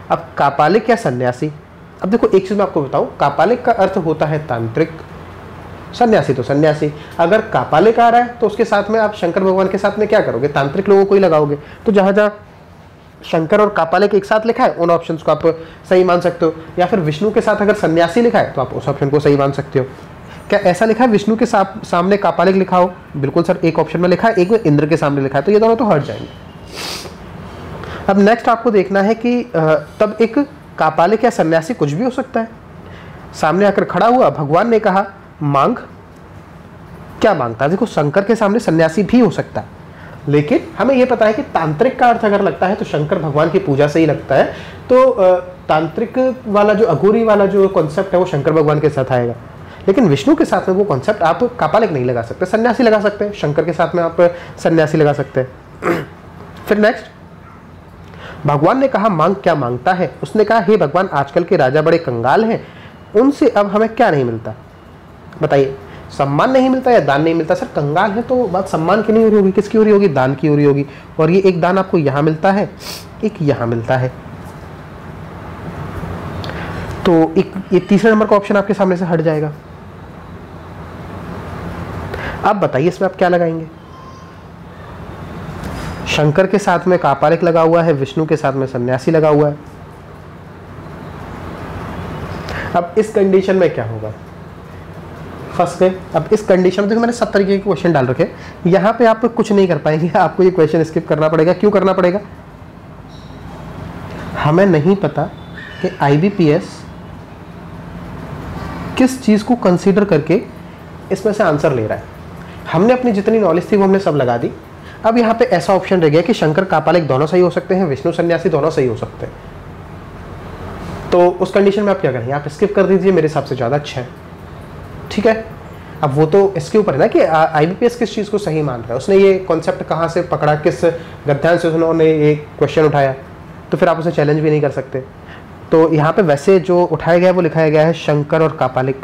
अब कापालिक या सन्यासी, अब देखो एक चीज़ मैं आपको बताऊं, कापालिक का अर्थ होता है तांत्रिक, सन्यासी तो सन्यासी। अगर कापालिक आ रहा है तो उसके साथ में आप शंकर भगवान के साथ में क्या करोगे, तांत्रिक लोगों को ही लगाओगे। तो जहाँ जहाँ शंकर और कापालिक एक साथ लिखा है उन ऑप्शंस को आप सही मान सकते हो, या फिर विष्णु के साथ अगर सन्यासी लिखा है तो आप उस ऑप्शन को सही मान सकते हो। क्या ऐसा लिखा है विष्णु के सामने कापालिक लिखा हो? बिल्कुल सर, एक ऑप्शन में लिखा है, एक में इंद्र के सामने लिखा है, तो ये दोनों तो हट जाएंगे। अब नेक्स्ट आपको देखना है कि तब एक कापालिक या सन्यासी कुछ भी हो सकता है। सामने आकर खड़ा हुआ, भगवान ने कहा मांग, क्या मांगता है? देखो शंकर के सामने सन्यासी भी हो सकता है, लेकिन हमें यह पता है कि तांत्रिक का अर्थ अगर लगता है तो शंकर भगवान की पूजा से ही लगता है। तो तांत्रिक वाला जो अघोरी वाला जो कॉन्सेप्ट है वो शंकर भगवान के साथ आएगा, लेकिन विष्णु के साथ में वो कॉन्सेप्ट आप कापालिक नहीं लगा सकते, सन्यासी लगा सकते हैं। शंकर के साथ में आप सन्यासी लगा सकते हैं। फिर नेक्स्ट, भगवान ने कहा मांग, क्या मांगता है? उसने कहा हे भगवान, आजकल के राजा बड़े कंगाल हैं, उनसे अब हमें क्या नहीं मिलता? बताइए, सम्मान नहीं मिलता या दान नहीं मिलता? सर कंगाल है तो बात सम्मान की नहीं हो रही होगी, किसकी हो रही होगी? दान की हो रही होगी। और ये एक दान आपको यहां मिलता है, एक यहां मिलता है, तो एक ये तीसरे नंबर का ऑप्शन आपके सामने से हट जाएगा। अब बताइए इसमें आप क्या लगाएंगे? शंकर के साथ में कापालिक लगा हुआ है, विष्णु के साथ में सन्यासी लगा हुआ है। अब इस कंडीशन में क्या होगा? फंस गए। अब इस कंडीशन में देखो मैंने सब तरीके के क्वेश्चन डाल रखे, यहां पे आप कुछ नहीं कर पाएंगे, आपको ये क्वेश्चन स्किप करना पड़ेगा। क्यों करना पड़ेगा? हमें नहीं पता कि आईबीपीएस किस चीज को कंसीडर करके इसमें से आंसर ले रहा है। हमने अपनी जितनी नॉलेज थी वो हमने सब लगा दी। अब यहाँ पे ऐसा ऑप्शन रह गया कि शंकर कापालिक दोनों सही हो सकते हैं, विष्णु सन्यासी दोनों सही हो सकते हैं। तो उस कंडीशन में आप क्या करेंगे? आप स्किप कर दीजिए, मेरे हिसाब से ज़्यादा अच्छा है। ठीक है, अब वो तो इसके ऊपर है ना कि आईबीपीएस किस चीज़ को सही मान रहा है, उसने ये कॉन्सेप्ट कहाँ से पकड़ा, किस गद्यांश से उन्होंने ये क्वेश्चन उठाया, तो फिर आप उसे चैलेंज भी नहीं कर सकते। तो यहाँ पे वैसे जो उठाया गया है वो लिखाया गया है शंकर और कापालिक।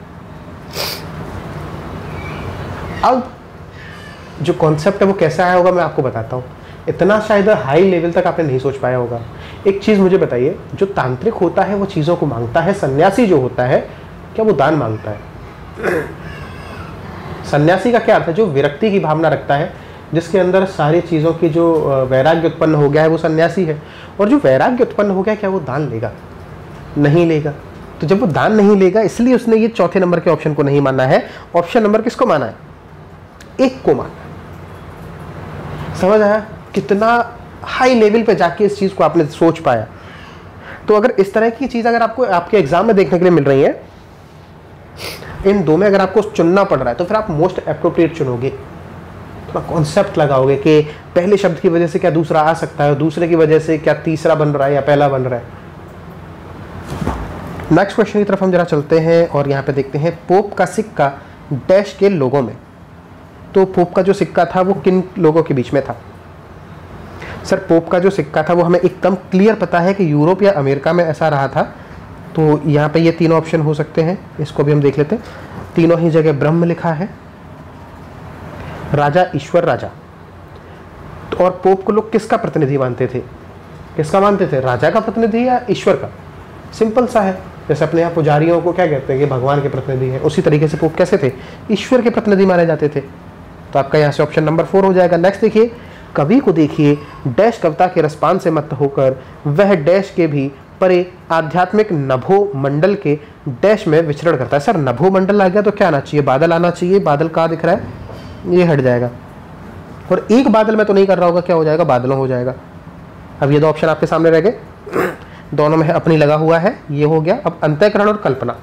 अब जो कॉन्सेप्ट है वो कैसे आया होगा मैं आपको बताता हूँ। इतना शायद हाई लेवल तक आपने नहीं सोच पाया होगा। एक चीज़ मुझे बताइए, जो तांत्रिक होता है वो चीज़ों को मांगता है, सन्यासी जो होता है क्या वो दान मांगता है? सन्यासी का क्या अर्थ है? जो विरक्ति की भावना रखता है, जिसके अंदर सारी चीज़ों की जो वैराग्य उत्पन्न हो गया है वो सन्यासी है। और जो वैराग्य उत्पन्न हो गया क्या वो दान लेगा? नहीं लेगा। तो जब वो दान नहीं लेगा इसलिए उसने ये चौथे नंबर के ऑप्शन को नहीं माना है। ऑप्शन नंबर किसको माना है? एक को माना। समझ आया कितना हाई लेवल पे जाके इस चीज़ को आपने सोच पाया? तो अगर इस तरह की चीज़ अगर आपको आपके एग्जाम में देखने के लिए मिल रही है, इन दो में अगर आपको चुनना पड़ रहा है तो फिर आप मोस्ट एप्रोप्रिएट चुनोगे, थोड़ा कॉन्सेप्ट लगाओगे कि पहले शब्द की वजह से क्या दूसरा आ सकता है, दूसरे की वजह से क्या तीसरा बन रहा है या पहला बन रहा है। नेक्स्ट क्वेश्चन की तरफ हम जरा चलते हैं और यहाँ पे देखते हैं पोप का सिक्का डैश के लोगों में। तो पोप का जो सिक्का था वो किन लोगों के बीच में था? सर पोप का जो सिक्का था वो हमें एकदम क्लियर पता है कि यूरोप या अमेरिका में ऐसा रहा था। तो यहाँ पे ये तीनों ऑप्शन हो सकते हैं, इसको भी हम देख लेते हैं। तीनों ही जगह ब्रह्म लिखा है, राजा ईश्वर राजा। तो और पोप को लोग किसका प्रतिनिधि मानते थे? किसका मानते थे? राजा का प्रतिनिधि या ईश्वर का? सिंपल सा है, जैसे अपने यहाँ पुजारियों को क्या कहते हैं कि भगवान के प्रतिनिधि हैं, उसी तरीके से पोप कैसे थे? ईश्वर के प्रतिनिधि माने जाते थे। तो आपका यहाँ से ऑप्शन नंबर 4 हो जाएगा। नेक्स्ट देखिए, कवि को देखिए डैश कविता के रसपान से मत होकर वह डैश के भी परे आध्यात्मिक नभो मंडल के डैश में विचरण करता है। सर नभो मंडल आ गया तो क्या आना चाहिए? बादल आना चाहिए। बादल कहाँ दिख रहा है? ये हट जाएगा। और एक बादल में तो नहीं कर रहा होगा, क्या हो जाएगा? बादलों हो जाएगा। अब ये दो ऑप्शन आपके सामने रह गए, दोनों में अपनी लगा हुआ है, ये हो गया। अब अंतःकरण और कल्पना।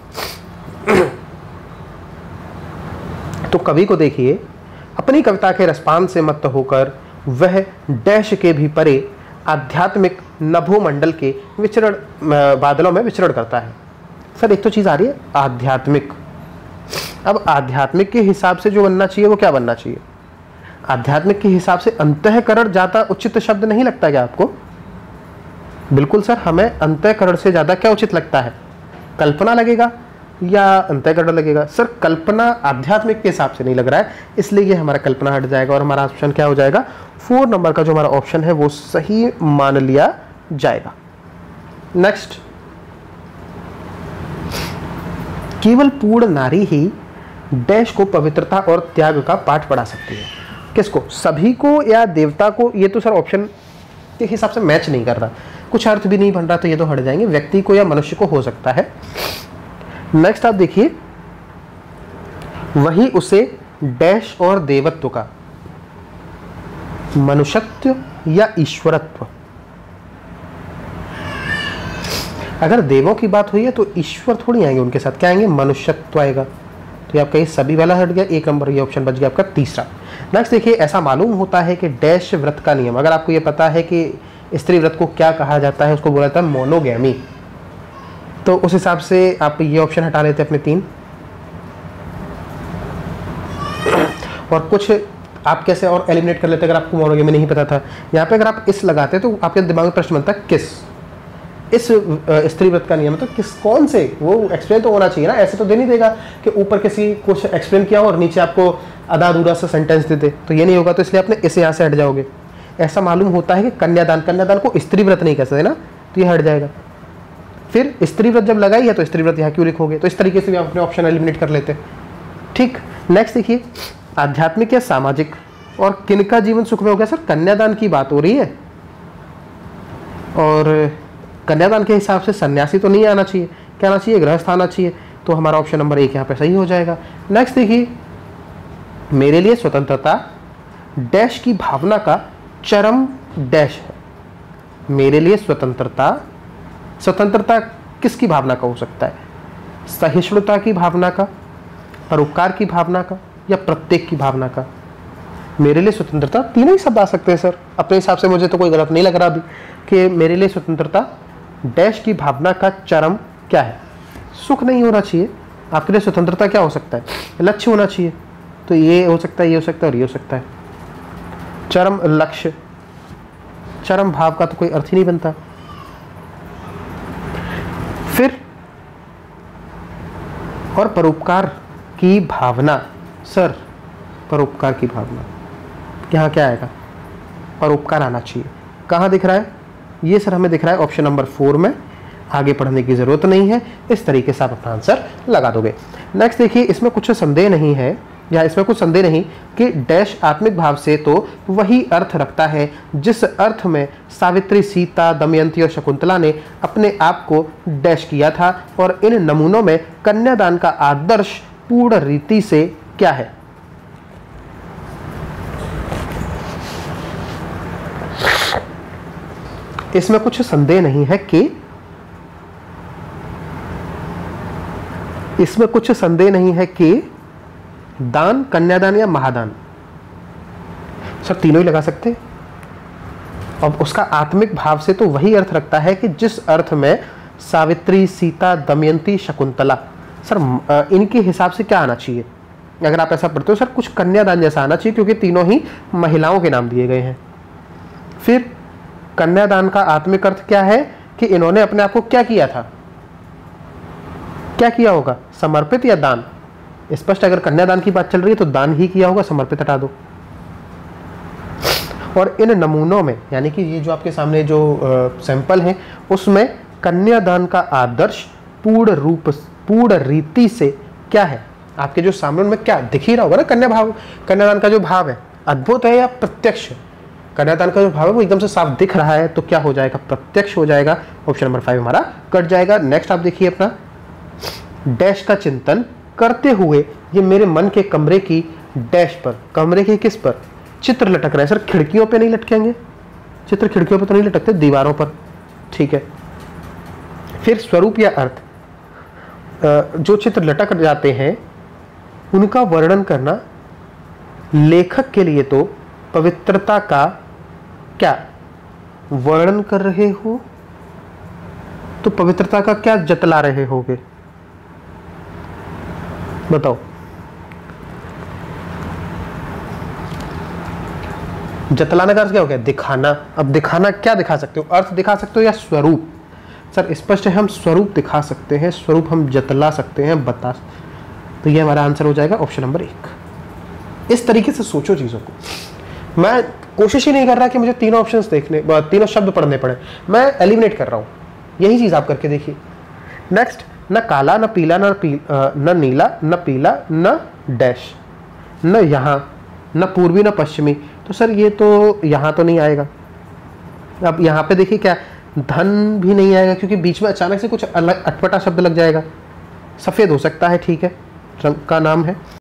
तो कवि को देखिए अपनी कविता के रसपान से मत होकर वह डैश के भी परे आध्यात्मिक नभो मंडल के विचरण बादलों में विचरण करता है। सर एक तो चीज़ आ रही है आध्यात्मिक। अब आध्यात्मिक के हिसाब से जो बनना चाहिए वो क्या बनना चाहिए? आध्यात्मिक के हिसाब से अंतःकरण ज़्यादा उचित शब्द नहीं लगता क्या आपको? बिल्कुल सर, हमें अंतःकरण से ज़्यादा क्या उचित लगता है? कल्पना लगेगा या अंतःकरण लगेगा? सर कल्पना आध्यात्मिक के हिसाब से नहीं लग रहा है, इसलिए ये हमारा कल्पना हट जाएगा और हमारा ऑप्शन क्या हो जाएगा? 4 नंबर का जो हमारा ऑप्शन है वो सही मान लिया जाएगा। नेक्स्ट, केवल पूर्ण नारी ही डैश को पवित्रता और त्याग का पाठ पढ़ा सकती है। किसको? सभी को या देवता को? ये तो सर ऑप्शन के हिसाब से मैच नहीं कर रहा, कुछ अर्थ भी नहीं बन रहा, तो ये तो हट जाएंगे। व्यक्ति को या मनुष्य को हो सकता है। नेक्स्ट आप देखिए, वही उसे डैश और देवत्व का, मनुष्यत्व या ईश्वरत्व। अगर देवों की बात हुई है तो ईश्वर थोड़ी आएंगे उनके साथ, क्या आएंगे? मनुष्यत्व आएगा। तो आपका ये सभी वाला हट गया, एक नंबर ये ऑप्शन बच गया आपका तीसरा। नेक्स्ट देखिए, ऐसा मालूम होता है कि डैश व्रत का नियम, अगर आपको ये पता है कि स्त्री व्रत को क्या कहा जाता है, उसको बोला जाता है मोनोगैमी, तो उस हिसाब से आप ये ऑप्शन हटा लेते अपने 3। और कुछ आप कैसे और एलिमिनेट कर लेते अगर आपको मोनोगैमी नहीं पता था। यहाँ पे अगर आप इस लगाते तो आपके दिमाग में प्रश्न बनता है किस, इस स्त्री व्रत का नियम, तो किस, कौन से, वो एक्सप्लेन तो होना चाहिए ना। ऐसे तो दे नहीं देगा कि ऊपर किसी कुछ एक्सप्लेन किया हो और नीचे आपको आधा अधूरा सा सेंटेंस दे दे, तो ये नहीं होगा। तो इसलिए आपने इसे यहाँ से हट जाओगे। ऐसा मालूम होता है कि कन्यादान, कन्यादान को स्त्री व्रत नहीं कह सकते ना, तो ये हट जाएगा। फिर स्त्री व्रत जब लगाई है तो स्त्री व्रत यहाँ क्यों लिखोगे, तो इस तरीके से भी आप अपने ऑप्शन एलिमिनेट कर लेते। ठीक, नेक्स्ट देखिए, आध्यात्मिक या सामाजिक और किनका जीवन सुख में हो गया? सर कन्यादान की बात हो रही है, और कन्यादान के हिसाब से सन्यासी तो नहीं आना चाहिए, क्या आना चाहिए? गृहस्थ आना चाहिए। तो हमारा ऑप्शन नंबर 1 यहाँ पे सही हो जाएगा। नेक्स्ट देखिए, मेरे लिए स्वतंत्रता डैश की भावना का चरम डैश है। मेरे लिए स्वतंत्रता, स्वतंत्रता किसकी भावना का हो सकता है? सहिष्णुता की भावना का, परोपकार की भावना का, या प्रत्येक की भावना का? मेरे लिए स्वतंत्रता, तीनों ही शब्द आ सकते हैं सर अपने हिसाब से। मुझे तो कोई गलत नहीं लग रहा अभी कि मेरे लिए स्वतंत्रता डैश की भावना का चरम क्या है? सुख नहीं होना चाहिए। आपके लिए स्वतंत्रता क्या हो सकता है? लक्ष्य होना चाहिए। तो ये हो सकता है, ये हो सकता है और ये हो सकता है। चरम लक्ष्य, चरम भाव का तो कोई अर्थ ही नहीं बनता। फिर और परोपकार की भावना, सर परोपकार की भावना यहाँ क्या आएगा? परोपकार आना चाहिए। कहाँ दिख रहा है ये? सर हमें दिख रहा है ऑप्शन नंबर 4 में। आगे पढ़ने की जरूरत नहीं है, इस तरीके से आप अपना आंसर लगा दोगे। नेक्स्ट देखिए, इसमें कुछ संदेह नहीं है, या इसमें कुछ संदेह नहीं कि डैश आत्मिक भाव से तो वही अर्थ रखता है जिस अर्थ में सावित्री, सीता, दमयंती और शकुंतला ने अपने आप को डैश किया था, और इन नमूनों में कन्यादान का आदर्श पूर्ण रीति से क्या है? इसमें कुछ संदेह नहीं है कि, इसमें कुछ संदेह नहीं है कि दान, कन्यादान या महादान, सब तीनों ही लगा सकते हैं। अब उसका आत्मिक भाव से तो वही अर्थ रखता है कि जिस अर्थ में सावित्री, सीता, दमयंती, शकुंतला, सर इनके हिसाब से क्या आना चाहिए? अगर आप ऐसा पढ़ते हो सर कुछ कन्यादान जैसा आना चाहिए, क्योंकि तीनों ही महिलाओं के नाम दिए गए हैं। फिर कन्यादान का आत्मिक अर्थ क्या है कि इन्होंने अपने आप को क्या किया था? क्या किया होगा? समर्पित या दान? स्पष्ट, अगर कन्यादान की बात चल रही है तो दान ही किया होगा, समर्पित हटा दो। और इन नमूनों में, यानी कि ये जो आपके सामने जो सैंपल हैं, उसमें कन्यादान का आदर्श पूर्ण रूप, पूर्ण रीति से क्या है? आपके जो सामने उनमें क्या दिख ही रहा होगा ना, कन्यादान का जो भाव है अद्भुत है या प्रत्यक्ष? कन्यादान का जो भाव है वो एकदम से साफ दिख रहा है, तो क्या हो जाएगा? प्रत्यक्ष हो जाएगा। ऑप्शन नंबर 5 हमारा कट जाएगा। नेक्स्ट आप देखिए, अपना डैश का चिंतन करते हुए ये मेरे मन के कमरे की डैश पर, कमरे के किस पर चित्र लटक रहे हैं? सर खिड़कियों पे नहीं लटकेंगे, चित्र खिड़कियों पे तो नहीं लटकते, दीवारों पर। ठीक है। फिर स्वरूप या अर्थ, जो चित्र लटक जाते हैं उनका वर्णन करना लेखक के लिए तो पवित्रता का क्या वर्णन कर रहे हो, तो पवित्रता का क्या जतला रहे होगे? बताओ। जतलाने का अर्थ क्या हो गया? दिखाना। अब दिखाना क्या दिखा सकते हो? अर्थ दिखा सकते हो या स्वरूप? सर स्पष्ट है, हम स्वरूप दिखा सकते हैं, स्वरूप हम जतला सकते हैं, बता। तो ये हमारा आंसर हो जाएगा ऑप्शन नंबर 1। इस तरीके से सोचो चीजों को। मैं कोशिश ही नहीं कर रहा कि मुझे तीनों ऑप्शंस देखने, तीनों शब्द पढ़ने पड़े, मैं एलिमिनेट कर रहा हूं। यही चीज़ आप करके देखिए। नेक्स्ट, न काला न पीला न नीला न पीला न डैश, न यहाँ न पूर्वी न पश्चिमी। तो सर ये तो यहाँ तो नहीं आएगा। अब यहाँ पे देखिए क्या, धन भी नहीं आएगा क्योंकि बीच में अचानक से कुछ अलग अटपटा शब्द लग जाएगा। सफ़ेद हो सकता है, ठीक है, रंग का नाम है।